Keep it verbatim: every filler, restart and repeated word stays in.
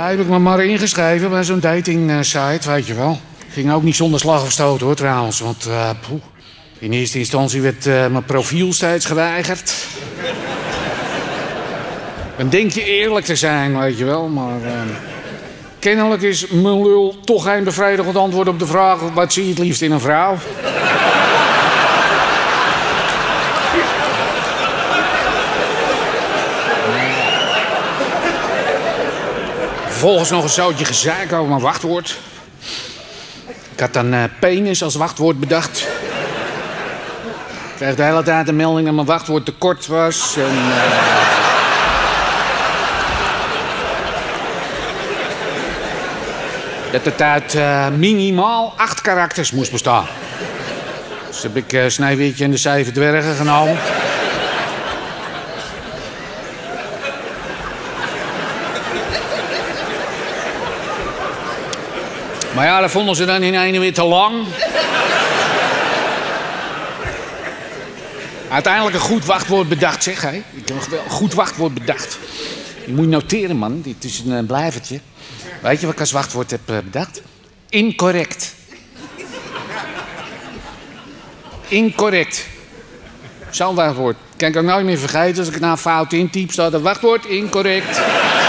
Ja, heb ik me maar ingeschreven bij zo'n dating uh, site, weet je wel. Ging ook niet zonder slag of stoot, hoor, trouwens. Want uh, poeh, in eerste instantie werd uh, mijn profiel steeds geweigerd. Dan denk je eerlijk te zijn, weet je wel, maar... Uh, kennelijk is mijn lul toch geen bevredigend antwoord op de vraag... wat zie je het liefst in een vrouw? Vervolgens nog een zootje gezeik over mijn wachtwoord. Ik had dan uh, penis als wachtwoord bedacht. Ik kreeg de hele tijd een melding dat mijn wachtwoord te kort was. En, uh... dat het uit uh, minimaal acht karakters moest bestaan. Dus heb ik uh, Sneeuwwitje en de Zeven Dwergen genomen. Maar ja, dat vonden ze dan in ene weer te lang. Uiteindelijk een goed wachtwoord bedacht, zeg. Hè? Ik heb wel een goed wachtwoord bedacht. Je moet noteren, man. Dit is een uh, blijvertje. Weet je wat ik als wachtwoord heb uh, bedacht? Incorrect. Incorrect. Zo'n wachtwoord. Kan ik ook nooit meer vergeten. Als ik het nou fout intyp, staat het wachtwoord incorrect.